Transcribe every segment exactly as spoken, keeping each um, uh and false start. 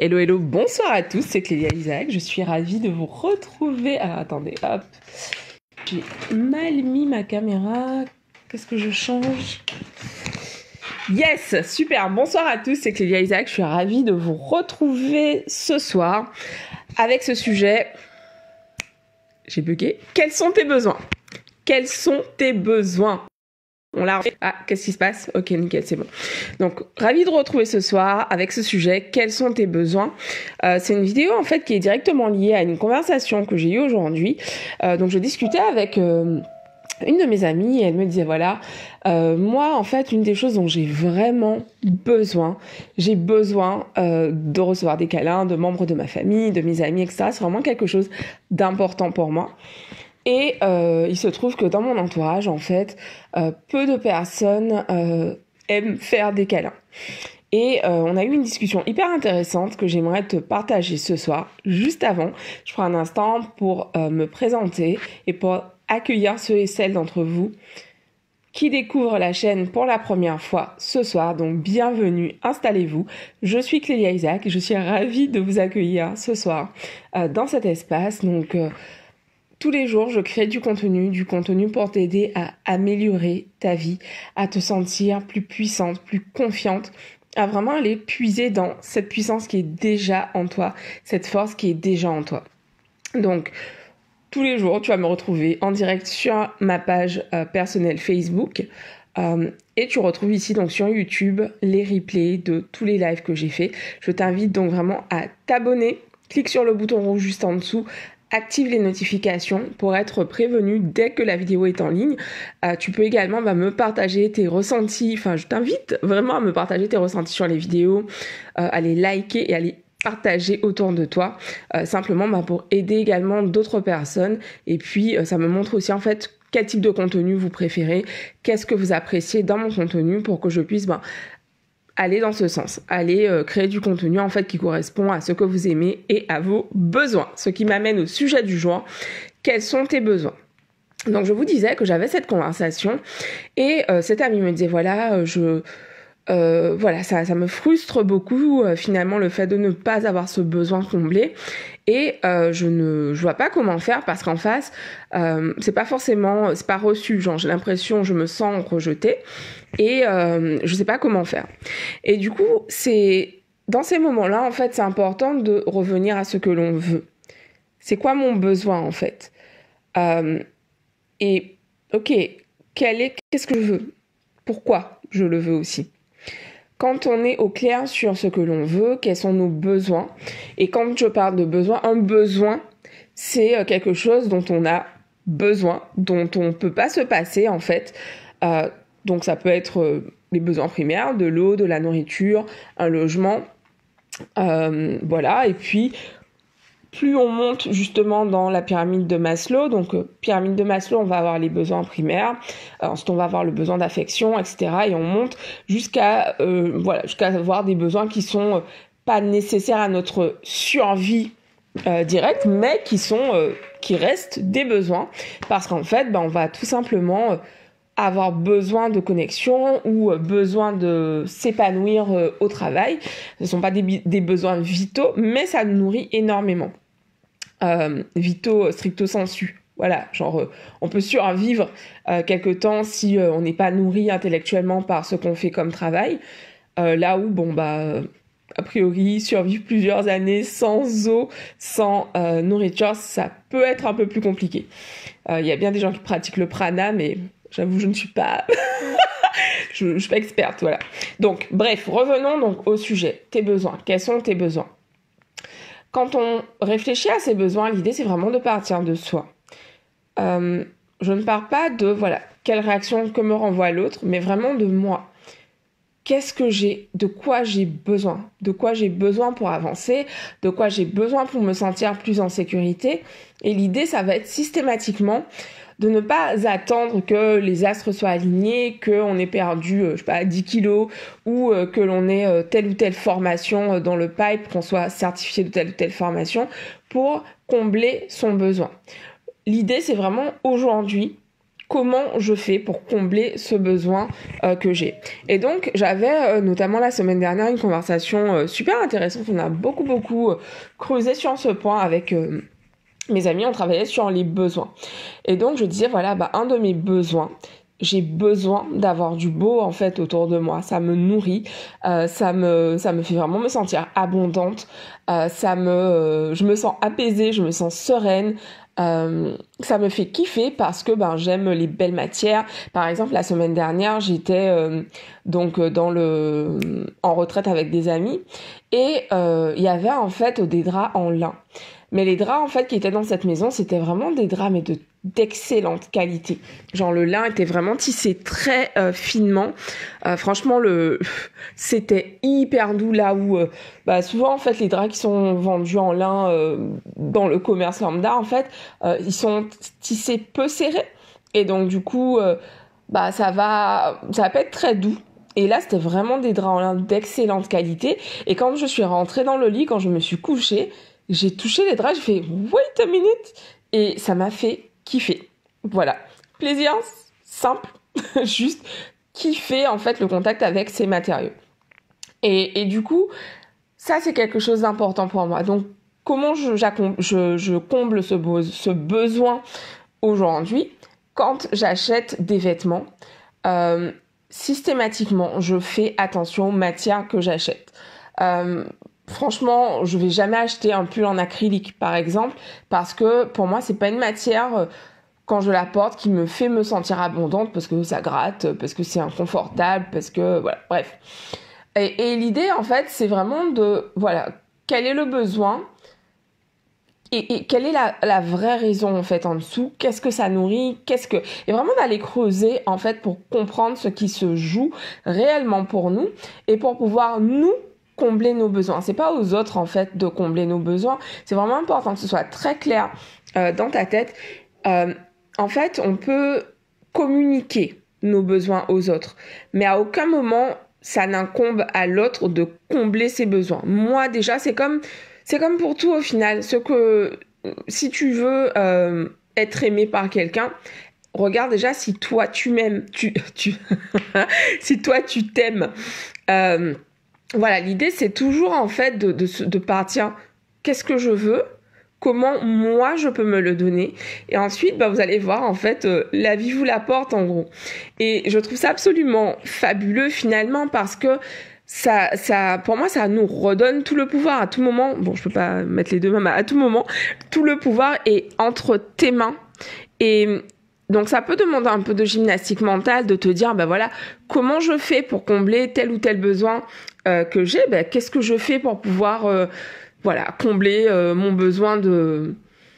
Hello, hello, bonsoir à tous, c'est Clélia Isaac, je suis ravie de vous retrouver. Alors attendez, hop, j'ai mal mis ma caméra, qu'est-ce que je change? Yes, super, bonsoir à tous, c'est Clélia Isaac, je suis ravie de vous retrouver ce soir avec ce sujet. J'ai bugué. Quels sont tes besoins? Quels sont tes besoins? On l'a refait. Ah, qu'est-ce qui se passe? Ok, nickel, c'est bon. Donc, ravi de retrouver ce soir avec ce sujet. Quels sont tes besoins? euh, C'est une vidéo en fait qui est directement liée à une conversation que j'ai eue aujourd'hui. Euh, donc, je discutais avec euh, une de mes amies et elle me disait voilà, euh, moi en fait, une des choses dont j'ai vraiment besoin, j'ai besoin euh, de recevoir des câlins de membres de ma famille, de mes amis, et cetera. C'est vraiment quelque chose d'important pour moi. Et euh, il se trouve que dans mon entourage, en fait, euh, peu de personnes euh, aiment faire des câlins. Et euh, on a eu une discussion hyper intéressante que j'aimerais te partager ce soir. Juste avant, je prends un instant pour euh, me présenter et pour accueillir ceux et celles d'entre vous qui découvrent la chaîne pour la première fois ce soir. Donc bienvenue, installez-vous. Je suis Clélia Isaac et je suis ravie de vous accueillir ce soir euh, dans cet espace. Donc... Euh, Tous les jours, je crée du contenu, du contenu pour t'aider à améliorer ta vie, à te sentir plus puissante, plus confiante, à vraiment aller puiser dans cette puissance qui est déjà en toi, cette force qui est déjà en toi. Donc, tous les jours, tu vas me retrouver en direct sur ma page euh, personnelle Facebook. Euh, et tu retrouves ici donc sur YouTube les replays de tous les lives que j'ai fait. Je t'invite donc vraiment à t'abonner. Clique sur le bouton rouge juste en dessous. Active les notifications pour être prévenu dès que la vidéo est en ligne. Euh, tu peux également bah, me partager tes ressentis. Enfin, je t'invite vraiment à me partager tes ressentis sur les vidéos, euh, à les liker et à les partager autour de toi, euh, simplement bah, pour aider également d'autres personnes. Et puis, euh, ça me montre aussi en fait quel type de contenu vous préférez, qu'est-ce que vous appréciez dans mon contenu pour que je puisse... Bah, aller dans ce sens, aller euh, créer du contenu en fait qui correspond à ce que vous aimez et à vos besoins. Ce qui m'amène au sujet du jour, quels sont tes besoins? Donc je vous disais que j'avais cette conversation et euh, cet ami me disait voilà, euh, je... Euh, voilà, ça, ça me frustre beaucoup euh, finalement le fait de ne pas avoir ce besoin comblé et euh, je ne je vois pas comment faire parce qu'en face euh, c'est pas forcément c'est pas reçu, genre j'ai l'impression je me sens rejetée et euh, je sais pas comment faire. Et du coup c'est dans ces moments-là en fait c'est important de revenir à ce que l'on veut. C'est quoi mon besoin en fait? Euh, et ok, quel est qu'est-ce que je veux? Pourquoi je le veux aussi? Quand on est au clair sur ce que l'on veut, quels sont nos besoins, et quand je parle de besoin, un besoin, c'est quelque chose dont on a besoin, dont on ne peut pas se passer en fait. Euh, donc ça peut être euh, les besoins primaires, de l'eau, de la nourriture, un logement, euh, voilà, et puis... Plus on monte justement dans la pyramide de Maslow, donc euh, pyramide de Maslow, on va avoir les besoins primaires, ensuite on va avoir le besoin d'affection, et cetera. Et on monte jusqu'à euh, voilà, jusqu'à avoir des besoins qui sont euh, pas nécessaires à notre survie euh, directe, mais qui sont euh, qui restent des besoins, parce qu'en fait, ben, on va tout simplement euh, avoir besoin de connexion ou euh, besoin de s'épanouir euh, au travail. Ce ne sont pas des, des besoins vitaux, mais ça nous nourrit énormément. Euh, vitaux stricto sensu. Voilà, genre euh, on peut survivre euh, quelque temps si euh, on n'est pas nourri intellectuellement par ce qu'on fait comme travail. Euh, là où, bon, bah, euh, a priori, survivre plusieurs années sans eau, sans euh, nourriture, ça peut être un peu plus compliqué. Il euh, y a bien des gens qui pratiquent le prana, mais j'avoue, je ne suis pas... je ne suis pas experte, voilà. Donc, bref, revenons donc au sujet. Tes besoins. Quels sont tes besoins? Quand on réfléchit à ces besoins, l'idée, c'est vraiment de partir de soi. Euh, je ne pars pas de, voilà, quelle réaction que me renvoie l'autre, mais vraiment de moi. Qu'est-ce que j'ai? De quoi j'ai besoin? De quoi j'ai besoin pour avancer? De quoi j'ai besoin pour me sentir plus en sécurité? Et l'idée, ça va être systématiquement de ne pas attendre que les astres soient alignés, qu'on ait perdu, euh, je sais pas, dix kilos, ou euh, que l'on ait euh, telle ou telle formation euh, dans le pipe, qu'on soit certifié de telle ou telle formation, pour combler son besoin. L'idée, c'est vraiment aujourd'hui comment je fais pour combler ce besoin euh, que j'ai. Et donc, j'avais euh, notamment la semaine dernière une conversation euh, super intéressante. On a beaucoup, beaucoup euh, creusé sur ce point avec euh, mes amis. On travaillait sur les besoins. Et donc, je disais, voilà, bah, un de mes besoins, j'ai besoin d'avoir du beau, en fait, autour de moi. Ça me nourrit, euh, ça me, ça me fait vraiment me sentir abondante. Euh, ça me, euh, je me sens apaisée, je me sens sereine. Euh, ça me fait kiffer parce que ben j'aime les belles matières. Par exemple, la semaine dernière, j'étais euh, donc dans le en retraite avec des amis et euh, il y avait en fait des draps en lin. Mais les draps en fait qui étaient dans cette maison, c'était vraiment des draps mais de d'excellente qualité. Genre le lin était vraiment tissé très euh, finement. Euh, franchement le c'était hyper doux là où euh, bah souvent en fait les draps qui sont vendus en lin euh, dans le commerce lambda en fait euh, ils sont tissés peu serrés et donc du coup euh, bah ça va ça va pas être très doux. Et là, c'était vraiment des draps en lin d'excellente qualité. Et quand je suis rentrée dans le lit, quand je me suis couchée, j'ai touché les draps, j'ai fait « wait a minute !» et ça m'a fait kiffer. Voilà. Plaisir simple, juste kiffer en fait le contact avec ces matériaux. Et, et du coup, ça c'est quelque chose d'important pour moi. Donc, comment je, je, je comble ce, be- ce besoin aujourd'hui quand j'achète des vêtements euh, systématiquement, je fais attention aux matières que j'achète. Euh, franchement, je vais jamais acheter un pull en acrylique, par exemple, parce que pour moi, c'est pas une matière, euh, quand je la porte, qui me fait me sentir abondante, parce que ça gratte, parce que c'est inconfortable, parce que, voilà, bref. Et, et l'idée, en fait, c'est vraiment de, voilà, quel est le besoin et, et quelle est la, la vraie raison, en fait, en dessous? Qu'est-ce que ça nourrit? Qu'est-ce que... Et vraiment d'aller creuser, en fait, pour comprendre ce qui se joue réellement pour nous et pour pouvoir, nous, combler nos besoins. C'est pas aux autres, en fait, de combler nos besoins. C'est vraiment important que ce soit très clair euh, dans ta tête. Euh, en fait, on peut communiquer nos besoins aux autres, mais à aucun moment, ça n'incombe à l'autre de combler ses besoins. Moi, déjà, c'est comme... C'est comme pour tout au final, ce que si tu veux euh, être aimé par quelqu'un, regarde déjà si toi tu m'aimes, tu, tu si toi tu t'aimes. Euh, voilà, l'idée c'est toujours en fait de, de, de partir, qu'est-ce que je veux, comment moi je peux me le donner, et ensuite bah, vous allez voir en fait euh, la vie vous l'apporte en gros. Et je trouve ça absolument fabuleux finalement parce que Ça, ça, pour moi, ça nous redonne tout le pouvoir à tout moment. Bon, je peux pas mettre les deux mains, mais à tout moment, tout le pouvoir est entre tes mains. Et donc, ça peut demander un peu de gymnastique mentale, de te dire, ben voilà, comment je fais pour combler tel ou tel besoin euh, que j'ai. Ben, qu'est-ce que je fais pour pouvoir, euh, voilà, combler euh, mon besoin de,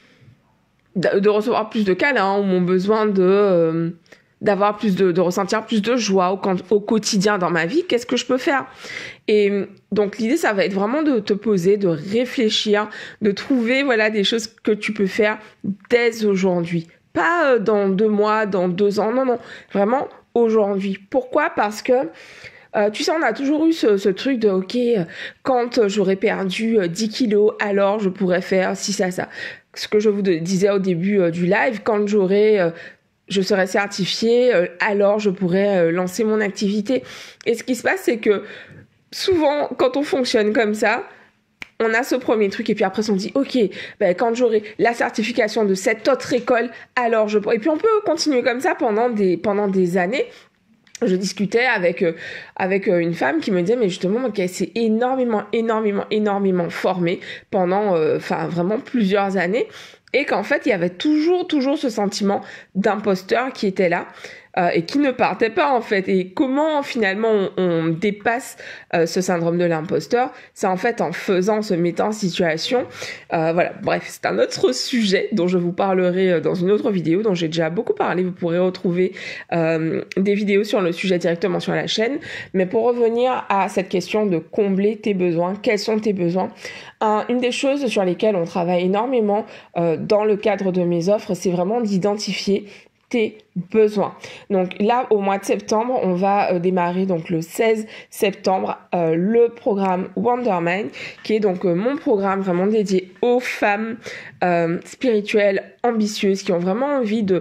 de de recevoir plus de câlins ou mon besoin de euh, d'avoir plus de, de ressentir plus de joie au, au quotidien dans ma vie, qu'est-ce que je peux faire? Et donc l'idée, ça va être vraiment de te poser, de réfléchir, de trouver voilà des choses que tu peux faire dès aujourd'hui. Pas dans deux mois, dans deux ans, non, non, vraiment aujourd'hui. Pourquoi? Parce que Euh, tu sais, on a toujours eu ce, ce truc de, ok, quand j'aurai perdu dix kilos, alors je pourrais faire ci, ça, ça. Ce que je vous disais au début euh, du live, quand j'aurai... Euh, je serai certifiée, euh, alors je pourrais euh, lancer mon activité. Et ce qui se passe, c'est que souvent, quand on fonctionne comme ça, on a ce premier truc et puis après on se dit, ok, ben, quand j'aurai la certification de cette autre école, alors je pourrai... Et puis on peut continuer comme ça pendant des, pendant des années. Je discutais avec euh, avec euh, une femme qui me disait mais justement qu'elle s'est énormément énormément énormément formée pendant enfin euh, vraiment plusieurs années et qu'en fait il y avait toujours toujours ce sentiment d'imposteur qui était là euh, et qui ne partait pas en fait. Et comment finalement on, on dépasse euh, ce syndrome de l'imposteur? C'est en fait en faisant, se mettant en situation. Euh, voilà, bref, c'est un autre sujet dont je vous parlerai dans une autre vidéo dont j'ai déjà beaucoup parlé. Vous pourrez retrouver euh, des vidéos sur le sujet directement sur la chaîne. Mais pour revenir à cette question de combler tes besoins, quels sont tes besoins? Un, une des choses sur lesquelles on travaille énormément euh, dans le cadre de mes offres, c'est vraiment d'identifier tes besoins. Donc là, au mois de septembre, on va euh, démarrer donc le seize septembre euh, le programme Wondermind, qui est donc euh, mon programme vraiment dédié aux femmes euh, spirituelles ambitieuses qui ont vraiment envie de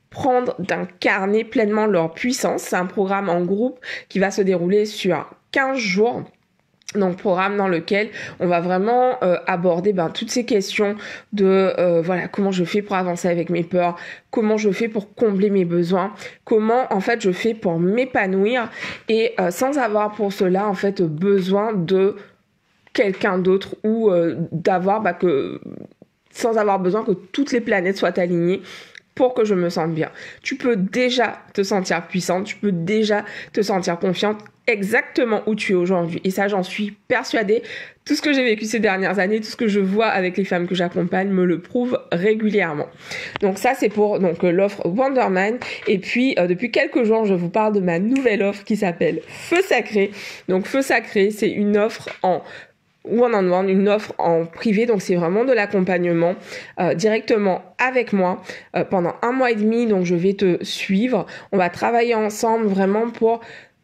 prendre, d'incarner pleinement leur puissance. C'est un programme en groupe qui va se dérouler sur quinze jours. Donc programme dans lequel on va vraiment euh, aborder ben, toutes ces questions de euh, voilà comment je fais pour avancer avec mes peurs, comment je fais pour combler mes besoins, comment en fait je fais pour m'épanouir et euh, sans avoir pour cela en fait besoin de quelqu'un d'autre ou euh, d'avoir bah, que sans avoir besoin que toutes les planètes soient alignées pour que je me sente bien. Tu peux déjà te sentir puissante, tu peux déjà te sentir confiante exactement où tu es aujourd'hui. Et ça, j'en suis persuadée. Tout ce que j'ai vécu ces dernières années, tout ce que je vois avec les femmes que j'accompagne me le prouve régulièrement. Donc ça, c'est pour donc l'offre Wondermind. Et puis, euh, depuis quelques jours, je vous parle de ma nouvelle offre qui s'appelle Feu Sacré. Donc Feu Sacré, c'est une offre en one-on-one, une offre en privé, donc c'est vraiment de l'accompagnement euh, directement avec moi euh, pendant un mois et demi, donc je vais te suivre, on va travailler ensemble vraiment pour...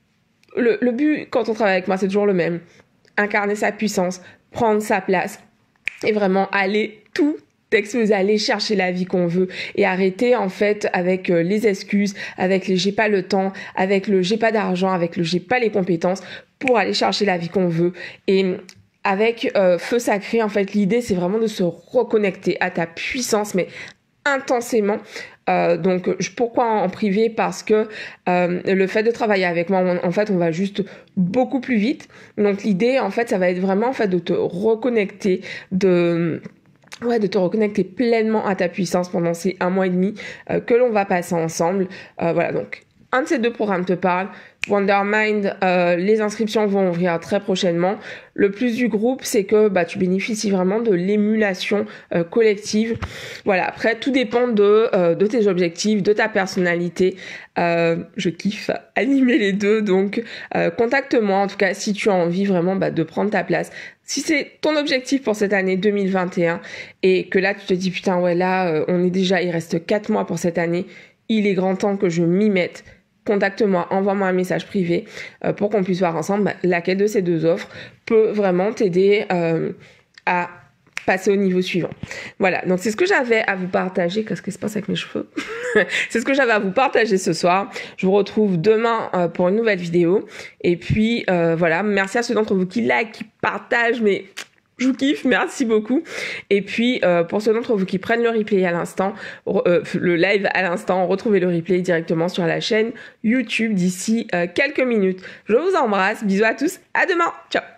Le, le but quand on travaille avec moi, c'est toujours le même, incarner sa puissance, prendre sa place et vraiment aller tout exploser, aller chercher la vie qu'on veut et arrêter en fait avec euh, les excuses, avec les j'ai pas le temps, avec le j'ai pas d'argent, avec le j'ai pas les compétences pour aller chercher la vie qu'on veut. Et avec euh, Feu Sacré, en fait, l'idée, c'est vraiment de se reconnecter à ta puissance, mais intensément. Euh, donc, je, pourquoi en privé? Parce que euh, le fait de travailler avec moi, on, en fait, on va juste beaucoup plus vite. Donc, l'idée, en fait, ça va être vraiment en fait de te reconnecter, de ouais, de te reconnecter pleinement à ta puissance pendant ces un mois et demi euh, que l'on va passer ensemble. Euh, voilà, donc un de ces deux programmes te parle. Wondermind, euh, les inscriptions vont ouvrir très prochainement. Le plus du groupe, c'est que bah, tu bénéficies vraiment de l'émulation euh, collective. Voilà, après, tout dépend de, euh, de tes objectifs, de ta personnalité. Euh, je kiffe animer les deux, donc euh, contacte-moi en tout cas si tu as envie vraiment bah, de prendre ta place. Si c'est ton objectif pour cette année deux mille vingt et un et que là, tu te dis, putain, ouais, là, euh, on est déjà, il reste quatre mois pour cette année, il est grand temps que je m'y mette. Contacte-moi, envoie-moi un message privé euh, pour qu'on puisse voir ensemble bah, laquelle de ces deux offres peut vraiment t'aider euh, à passer au niveau suivant. Voilà, donc c'est ce que j'avais à vous partager. Qu'est-ce qui se passe avec mes cheveux? C'est ce que j'avais à vous partager ce soir. Je vous retrouve demain euh, pour une nouvelle vidéo. Et puis euh, voilà, merci à ceux d'entre vous qui like, qui partagent, mais... je vous kiffe, merci beaucoup. Et puis, euh, pour ceux d'entre vous qui prennent le replay à l'instant, euh, le live à l'instant, retrouvez le replay directement sur la chaîne YouTube d'ici euh, quelques minutes. Je vous embrasse, bisous à tous, à demain, ciao.